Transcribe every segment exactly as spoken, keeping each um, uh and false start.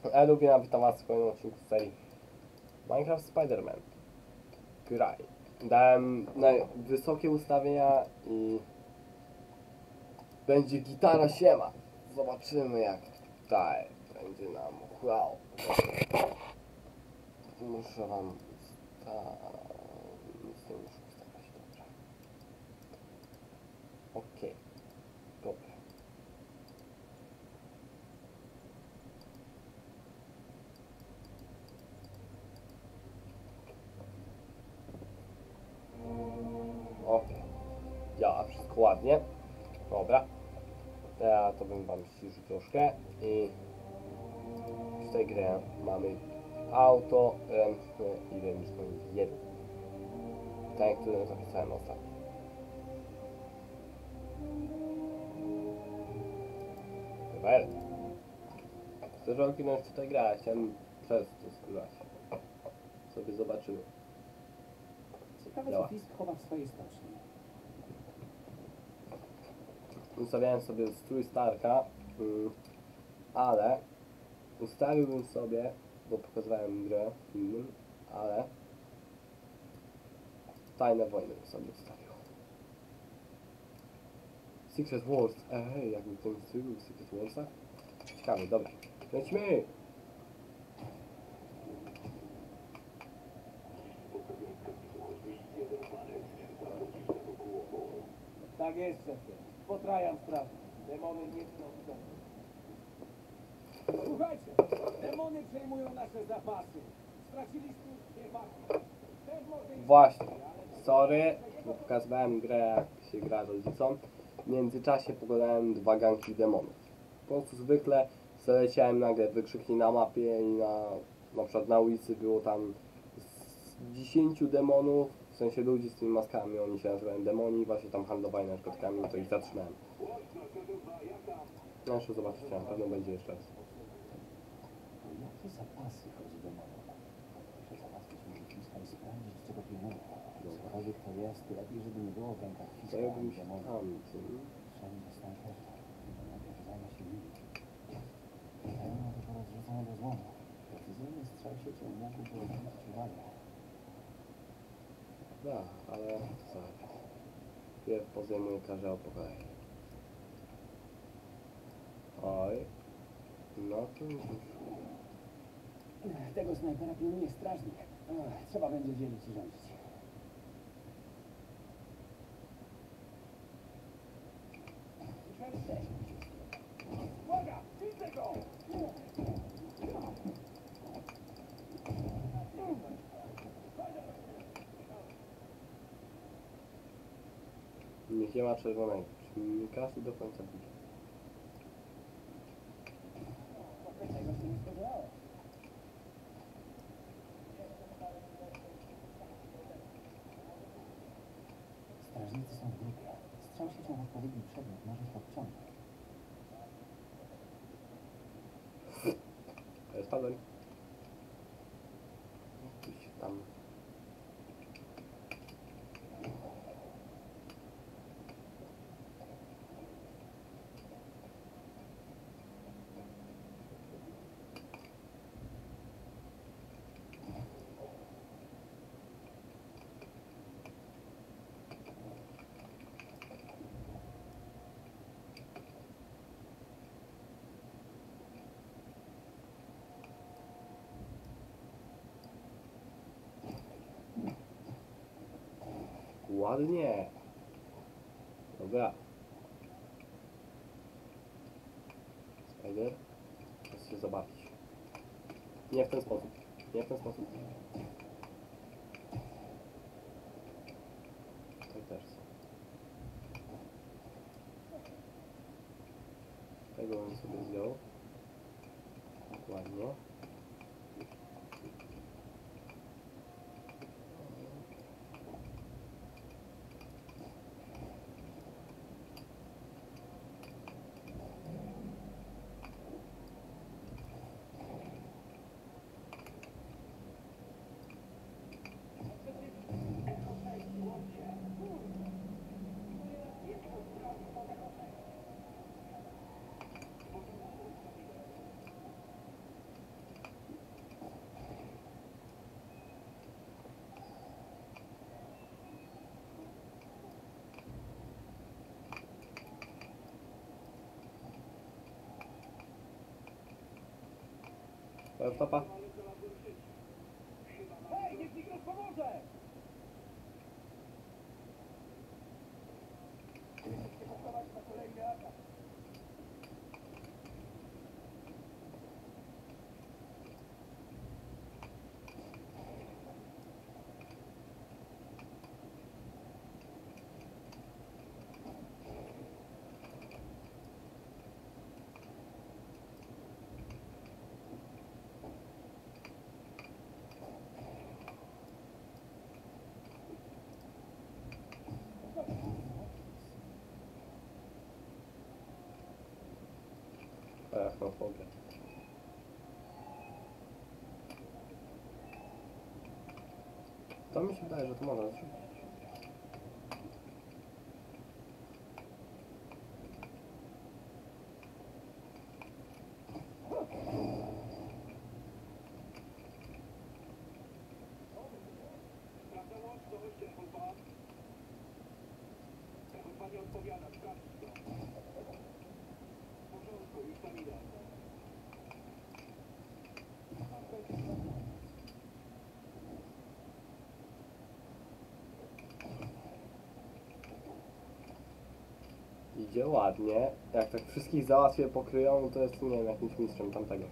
Elu, witam was w kolejnym odcinku z serii Minecraft Spider-Man. Graj. Dałem na wysokie ustawienia i będzie gitara siema. Zobaczymy jak tutaj będzie nam wow. Muszę wam nic nie muszę ustawiać, dobra. Okej, okay. Dobra. Okej, działa wszystko ładnie. Dobra, ja to bym wam ściszył troszkę i w tej grze mamy auto ręczne i ręczną jeden. Ten, który zapisałem ostatnio. Super. Chcę rokinąć tutaj grę, chciałem przez to skrócić. Sobie zobaczymy. Ciekawe, co Fisk chowa w swojej stoczni. Ustawiałem sobie strój Starka, yy, ale ustawiłbym sobie, bo pokazywałem grę film, ale tajne wojny bym sobie ustawił. Secret Wars, ej, jakby ten strój był w Secret Warsach? Ciekawe, dobra, lecimy! Tak jest, szefie. Potrajam sprawę. Demony nie są w domu. Słuchajcie, demony przejmują nasze zapasy. Straciliśmy dwie partie. Też może ich Właśnie, więcej, ale- sorry, bo pokazywałem grę jak się gra rodzicom. W międzyczasie pokonałem dwa ganki demonów. Po prostu zwykle zaleciałem nagle wykrzykni na mapie i na, na przykład na ulicy było tam z dziesięciu demonów, w sensie ludzi z tymi maskami, oni się nazywają demoni, właśnie tam handlowali narkotykami, to ich zatrzymałem. No jeszcze zobaczycie, na pewno będzie jeszcze raz. O jakie zapasy chodzi demonom? Muszę załatwić może Fiska i sprawdzić, czego pilnuje. Cokolwiek to jest, lepiej, żeby nie było w rękach Fiska Zająłbym ani się demonów. tamtym. Wszędzie snajperzy. Najpierw zajmę się nimi. Pełno tego rozrzuconego złomu. Precyzyjny strzał siecią mógłby odwrócić uwagę. Da, ale co? Pierw pozajmuję każdego po kolei. Oj. No to już. Tego snajpera pilnuje strażnik. Ech, trzeba będzie dzielić i rządzić. Uwaga! Widzę go! Niech nie ma czerwonego. Czyli nie każdy do końca widzi. Tego się nie spodziewałem. Strażnicy są w grupie. Strzał siecią w odpowiedni przedmiot może ich odciągnąć. Spadłem. Gdzieś tam. Ładnie. Dobra. Spider. Chcę się zobaczyć. Nie w ten sposób. Nie w ten sposób. Tutaj też są. Tego bym sobie wziął. Dokładnie. Stopa. Hej, niech mi ktoś pomoże! Przygotować na kolejny atak. Arachnofobia. To mi się wydaje, że to można zrzucić. Sprawdzam łączność, telefon dwa. Telefon dwa nie odpowiada, sprawdź to. W porządku, już tam idę. Idzie ładnie. Jak tak wszystkich załatwię, pokryją, to jest, nie wiem, jakimś mistrzem tamtego.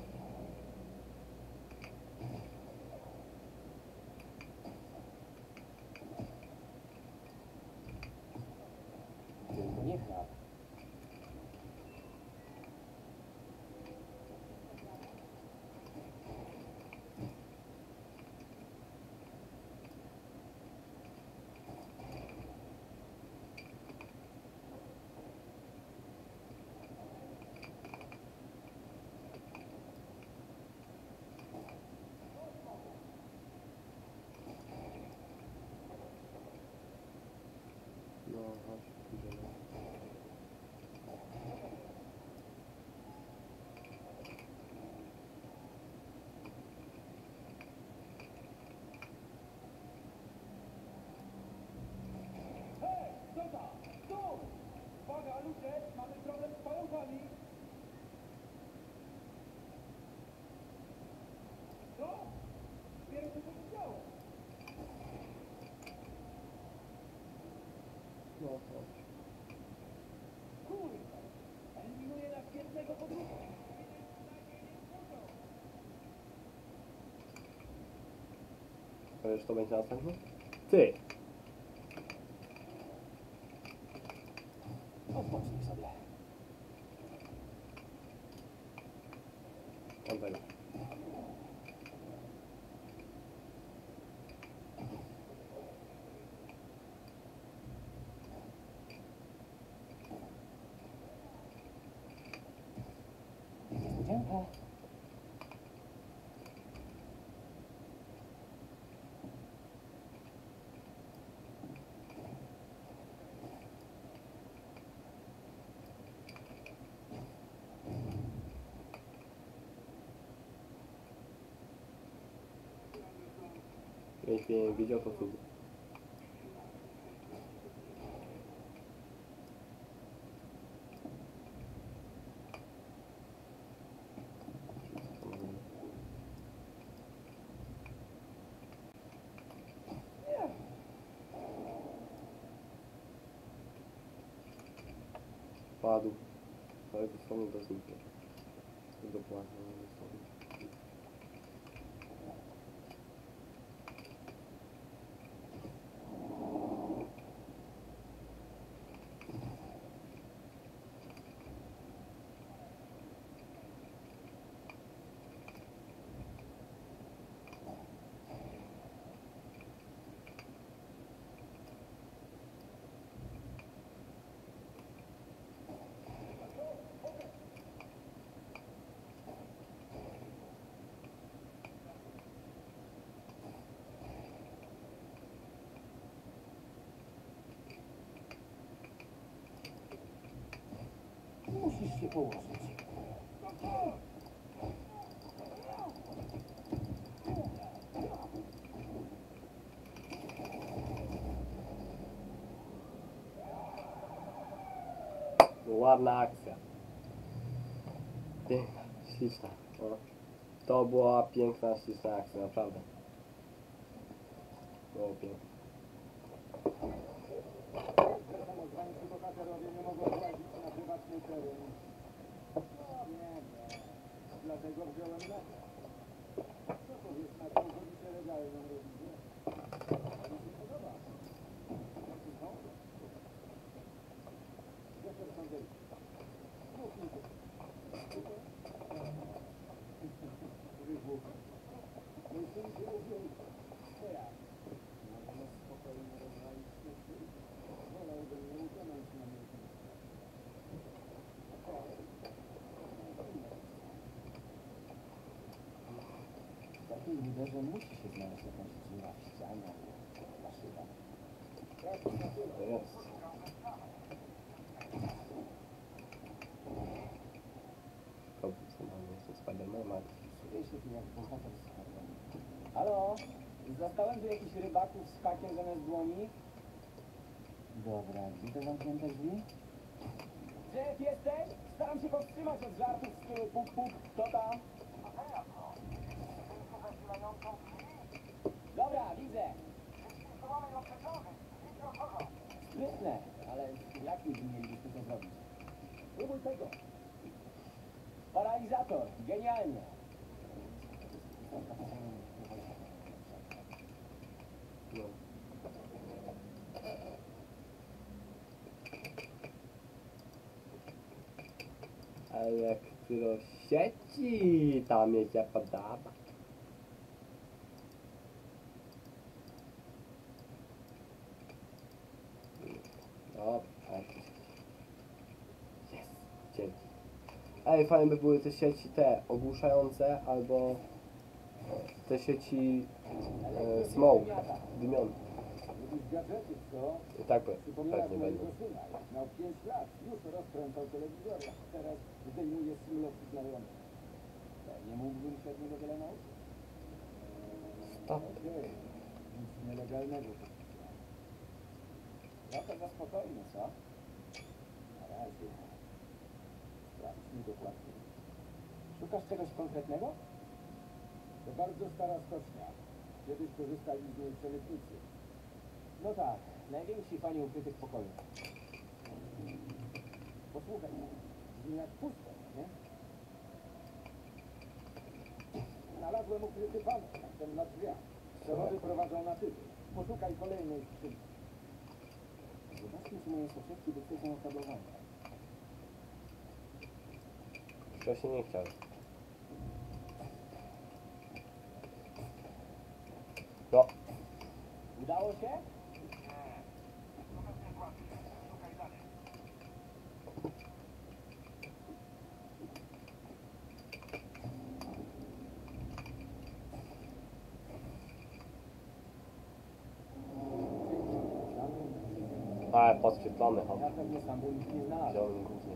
Tylko nie chlap. No, chodź, idziemy. Hej, co tam? Tu! Uwaga, ludzie, mamy problem z pająkami. Co? Dopiero co się działo. No, chodź. Kurde, eliminuje nas jednego po drugim. To już to będzie następny? Ty! Odpocznij sobie. Tamtego. Niespodzianka. Jeśli nie widział, to cud. Padł. Ale dosłownie bez nich. Dokładnie, dosłownie. Musisz się położyć. Ładna akcja. Piękna, śliczna. O. To była piękna, śliczna akcja, naprawdę. Było piękne. Samozwańczy bohaterowie nie mogą włazić na prywatny teren. No nie, nie. Dlatego wziąłem metę. Co powiesz na całkowicie legalną rewizję? Mi się podoba. No. Jefferson Davis. Mów mi to. Wybuch. Myślę, że uwielbiam. To ja. Natomiast spokojnie rozwalić śmieci. Wolałbym nie utonąć na miękkim. W takiej buderze musi się znaleźć jakaś dziura w ścianie albo na szybach. To jest. Kobiet, co mam, jestem Spidermanem, ale... Czuję się tu jak bohater z Supermanem. Halo? Zastałem tu jakichś rybaków z hakiem zamiast dłoni? Dobra, gdzie te zamknięte drzwi? Jeff, jesteś? Staram się powstrzymać od żartów z stylu puk puk, kto tam? Dobra, widzę. Sprytne, ale jak niby mielibyśmy to zrobić? Spróbuj tego. Paralizator, genialnie! No. Elektrosieci, tam mi się podoba. Dobra, jest, dzięki. Ej, fajne by były te sieci te ogłuszające, albo te sieci e, smoke, dymione. Lubisz gadżety, co? I tak pe- Przypominasz pewnie mojego będą. syna. Jak miał pięć lat, już rozkręcał telewizor, a teraz zdejmuje simulowki znajomych. Nie mógłbym się od niego wiele nauczyć. Stop. Okej, nic nielegalnego. Trochę za spokojny, co? Na razie. Sprawdźmy dokładnie. Szukasz czegoś konkretnego? To bardzo stara skocznia. Kiedyś korzystali z niej przemytnicy. No tak, najwięksi fani ukrytych pokojów. Posłuchaj, brzmi jak pusto, nie? Znalazłem ukryty panel, ten na drzwiach. Przewody prowadzą na tyły. Poszukaj kolejnej skrzynki. Zobaczmy, czy moje soczewki wychodzą okablowane. Wcześniej nie chciał. No, Udało się? ale podświetlony, Ja ha. pewnie sam bym ich nie W znalazł. zielonym głównie.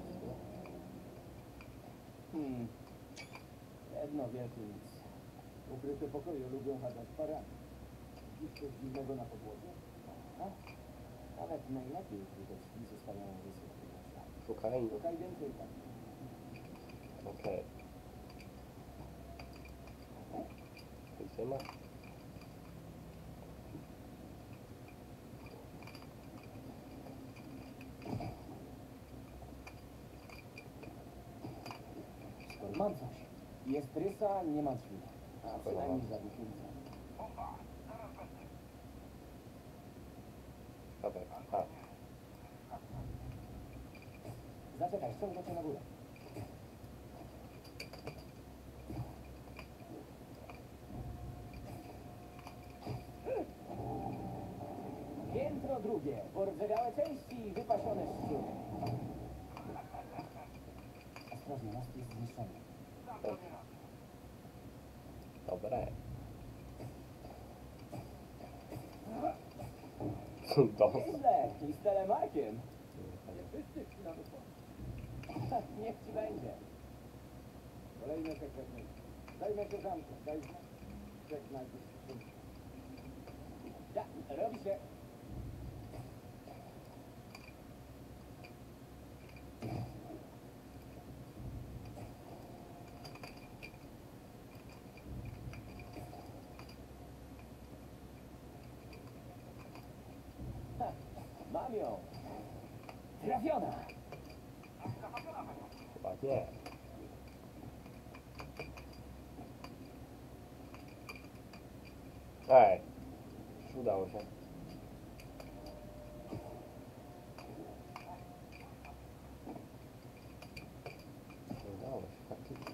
Hmm. Jedno wielkie nic. Ukryte pokoje lubią chadać parami. Widzisz coś dziwnego na podłodze? A? Nawet najlepiej ukryte drzwi zostawiają wysypki. Szukaj. Szukaj więcej tam. Okej. Gdzie ma? Skoro mam coś. Jest rysa, nie ma drzwi. A przynajmniej za miesiąca. Dobra, a. Zaczekaj, ściągnę cię na górę. Piętro drugie. Pordzewiałe części i wypasione szczury. Ostrożnie, most jest zniszczony. Dobre. Dos. Nieźle. I z telemarkiem. Nie wszyscy chwilą Niech ci będzie. Kolejne sekretne. Dajmy się zamknąć. Daj znać. Czek najpierw skrzynkę. Ja, robi się. Mam ją! Trafiona! Chyba nie. Ej, już udało się. Udało się, faktycznie.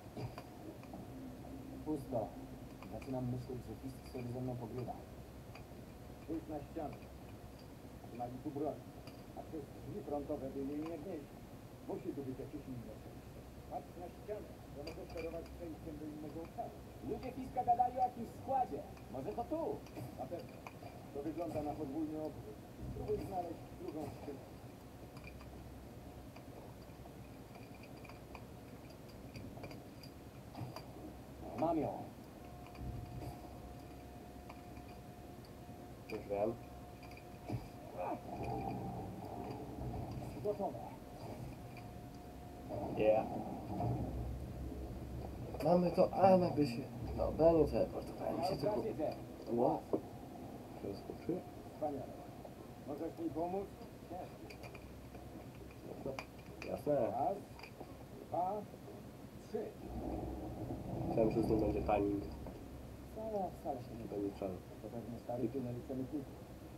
Pusto. Zaczynam myśleć, że Fisk sobie ze mną pogrywa. Spójrz na ścianę. Trzymali tu broń, a przez drzwi frontowe byli nie gnieździ. Musi tu być jakieś inne przejście. Patrz na ścianę, to może sterować przejściem do innego obszaru. Ludzie Fiska gadali o jakimś składzie. Może to tu? Na pewno. To wygląda na podwójny obwód. Spróbuj znaleźć drugą skrzynkę. Mam ją. Już wiem. Gotowe. Yeah. Mamy to, ale by się... Dobra, nie teleportowałem się, tylko... Odwracaj się. Ło. Przeskoczyłem. Wspaniale. Możesz mi pomóc? Ciężko. Jasne. Jasne. Raz, dwa, trzy. Myślałem, że znów będzie timing. Wcale, wcale się nie To nie trzeba. To pewnie stary tunel przemytników.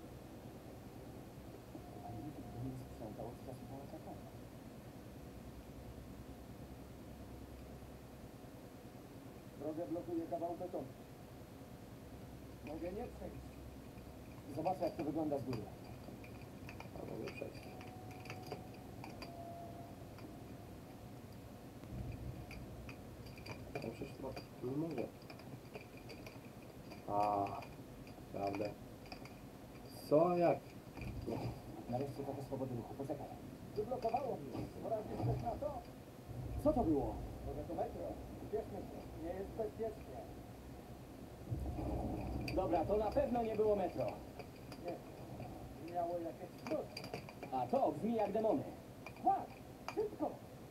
A nikt go nie sprzątał od czasu połączenia. Drogę blokuje kawał betonu. Mogę nie przejść. Zobaczę, jak to wygląda z góry. A mogę przejść. Ja przecież to nie mogę. A, prawda. Co? Jak? No, Nareszcie trochę swobody ruchu. Poczekaj. Wyblokowało mnie. Poradzisz też na to? Co to było? Może to metro. Ucieszmy się. Nie jest bezpiecznie. Dobra, to na pewno nie było metro. Nie. Miało jakieś plus. A to brzmi jak demony. Chodź! Szybko!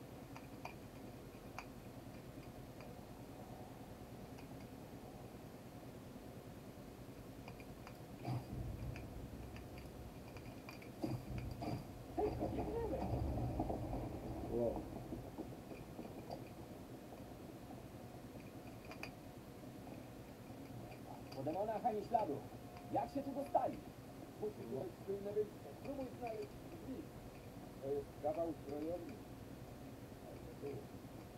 Szybko, biegniemy! wow. Po demonach ani śladu. Jak się tu dostali? Musi tu być tylne wyjście. Spróbuj znaleźć drzwi. To jest kawał zbrojowni. Ale tu.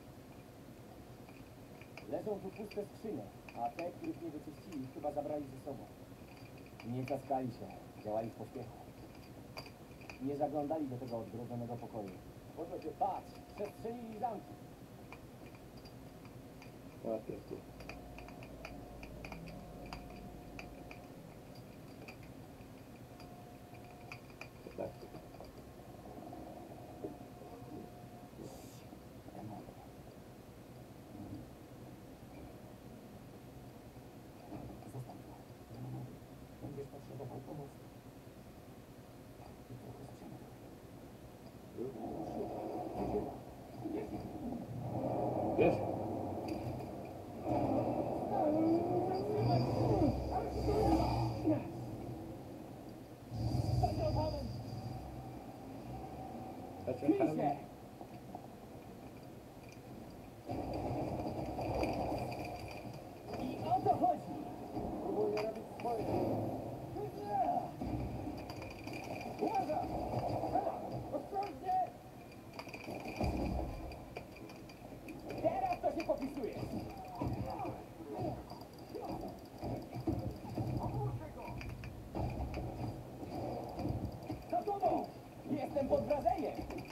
Leżą tu puste skrzynie, a te, których nie wyczyścili, chyba zabrali ze sobą. Nie kaskali się, działali w pośpiechu. Nie zaglądali do tego odgrodzonego pokoju. Po co się Patrz, przestrzelili zamki. Ładnie tu. Tak. Demony. Zostań tu. Będziesz potrzebował pomocy. I trochę sprzętu. Wiesz? Kryj się! I o to chodzi! Próbuję robić swoje. Uwaga! Ostrożnie! Teraz to się popisuje! Za tobą! Jestem pod wrażeniem!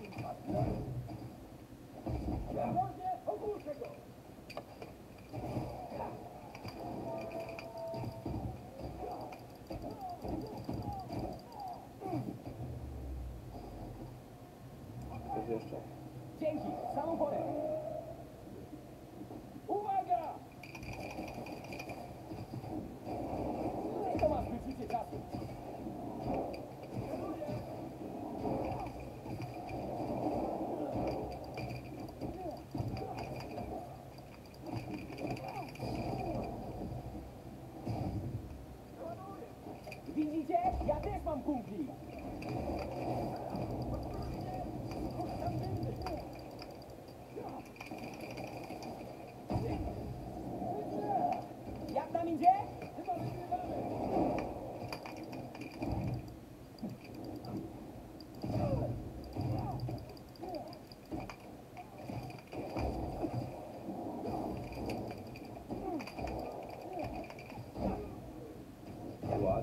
Ostrożnie! Ogłuszę go! Coś jeszcze? Dzięki! W samą porę! Uwaga! Ty to masz wyczucie czasu! Widzicie? Ja też mam kumpli!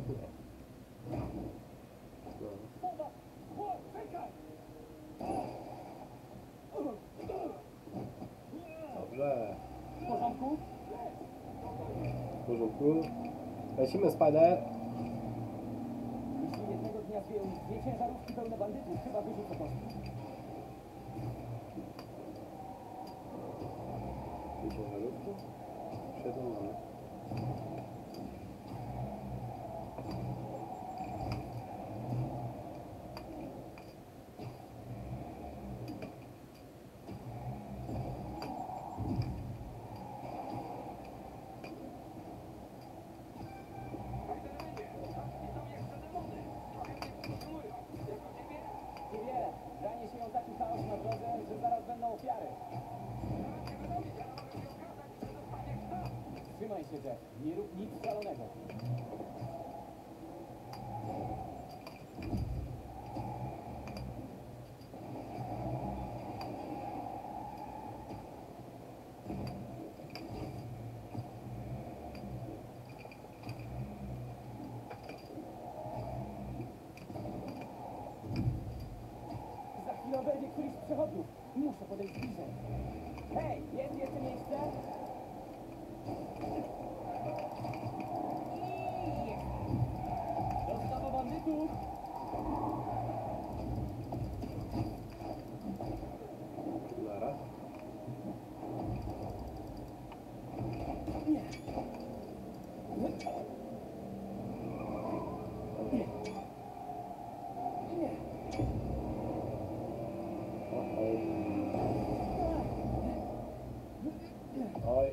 No. O, czekaj! Dobrze. W porządku? W porządku. Lecimy, Spider. Jeśli jednego dnia zwieją dwie ciężarówki pełne bandytów, chyba wyrzucę kostki. I ciężarówki? Siedzą mamy. Niewiele. Ranie się ją taki chaos na drodze, że zaraz będą ofiary. Trzymaj się, Jeff. Nie rób nic szalonego. Za chwilę obejdzie któryś z przechodniów. Muszę podejść bliżej. Hej, jest jeszcze miejsce? Dostawa bandytów! Zaraz. Nie. Nie. Oj.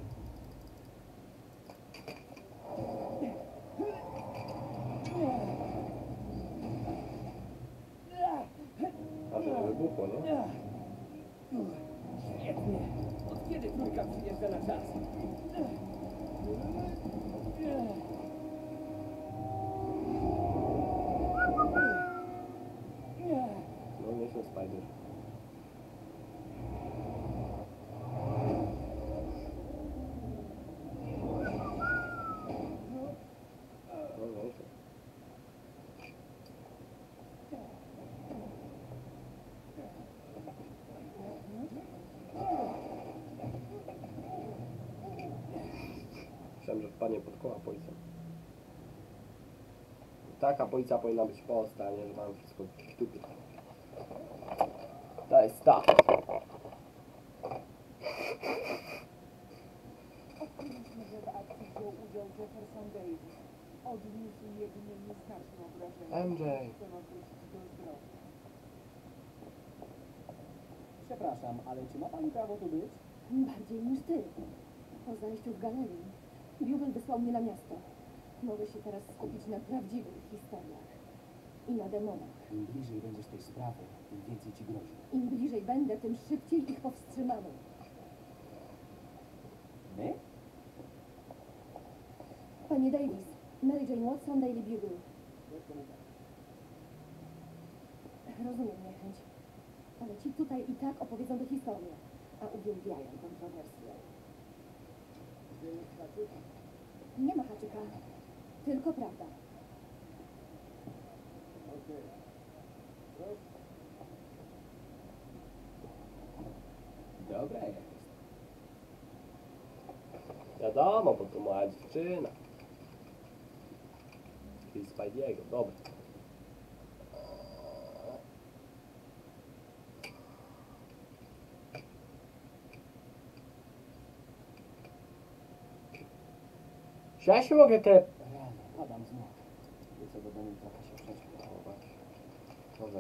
A że nie wybuchło, nie? Świetnie. Od kiedy trójka przyjeżdża na czas? No nieźle, Spider. No nieźle. Myślałem, że wpadnie pod koła policja. Taka policja powinna być w Polsce, a nie, że mam wszystko w dupie. To jest tak. Odkryliśmy, że w akcji wziął udział Jefferson Davis. Odniósł jedynie nieznaczne obrażenia. M J. Chcemy wrócić do zdrowia. Przepraszam, ale czy ma pani prawo tu być? Bardziej niż ty. Po zajściu w galerii Bugle wysłał mnie na miasto. Mogę się teraz skupić na prawdziwych historiach i na demonach. Im bliżej będziesz tej sprawy, tym więcej ci grozi. Im bliżej będę, tym szybciej ich powstrzymamy. My? Panie Davis, Mary Jane Watson, Daily Bugle. Rozumiem niechęć, ale ci tutaj i tak opowiedzą tę historię, a uwielbiają kontrowersje. Gdzie jest haczyk? Nie ma haczyka, tylko prawda. Okej. Proszę. Dobra jest. Wiadomo, bo to moja dziewczyna. Czyli Spidey'ego, dobra. Czy ja się mogę te... Rany, padam z nóg. Lecę do domu i trochę się prześpię. O, właśnie. Dobrze.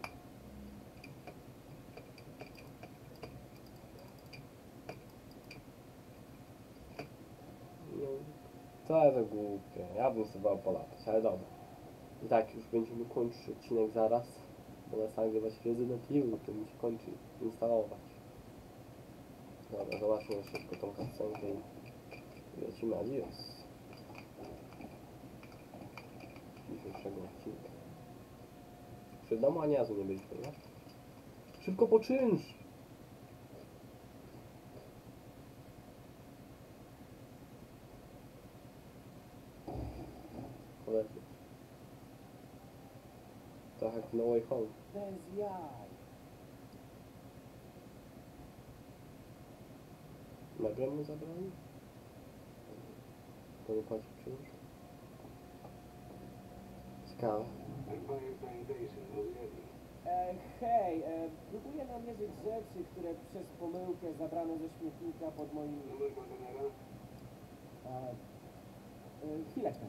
No, to jest głupie. Ja bym sobie bał polatać, ale dobra. I tak już będziemy kończyć odcinek zaraz. Bo nas nagrywać Resident Evil, to mi się kończy instalować. Dobra, zobaczmy szybko tą kascenkę i lecimy, adios. Dzisiejszego odcinka. Przed domu ani razu nie byliśmy, nie? Szybko po czynsz! Polecę. trochę jak w No Way Home. Bez jaj. Nagle mu zabrali? To nie płaci przyjść? Ciekawe. Empire Sanitation, rozwiedli. E, hej, e, próbuję namierzyć rzeczy, które przez pomyłkę zabrano ze śmietnika pod moim... Numer kontenera? E, e, chwileczkę.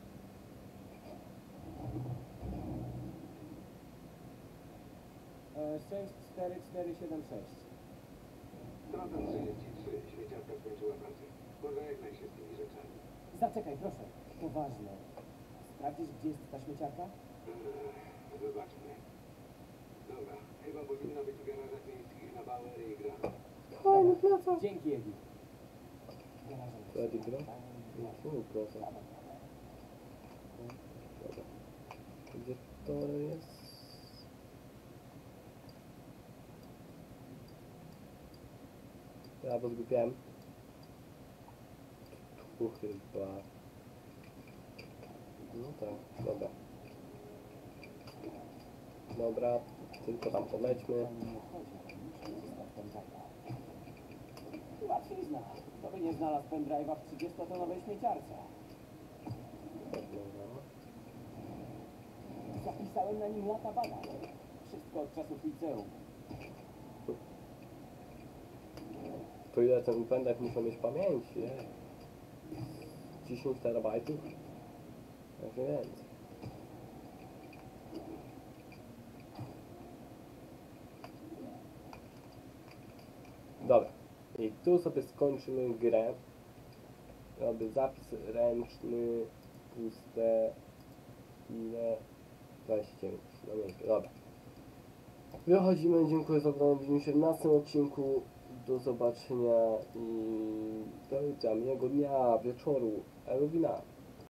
E, sześć cztery cztery siedem sześć. Strata trzydzieści trzy. Śmieciarka skończyła pracę. Pożegnaj się z tymi rzeczami. Zaczekaj, proszę. To ważne. Sprawdzisz, gdzie jest ta śmieciarka? Ech, zobaczmy. Dobra, chyba powinna być w garażach miejskich na Bauer i Gran. Fajny plecak! Dzięki, Egi. Garaże na Freddy śmieci. gra? Nie był plecak. Dobra. Gdzie to jest? Ja bo zgubiłem. Tu chyba. No tak, dobra. Dobra, tylko tam polećmy. Nie chodzi o to, muszę uzyskać pendrive'a. Łatwizna. Kto by nie znalazł pendrive'a w trzydziestotonowej śmieciarce? Dobra. Zapisałem na nim lata badań. Wszystko od czasów liceum. To ile ten pendrive muszę mieć pamięci? Nie? dziesięć terabajtów? Może więcej. Dobra. I tu sobie skończymy grę. Robię zapis ręczny, puste, ile? dwadzieścia dziewięć. No nie, dobra. Wychodzimy, dziękuję za oglądanie. Widzimy się w następnym odcinku. Do zobaczenia i do jutra, miłego dnia, wieczoru, Elwina.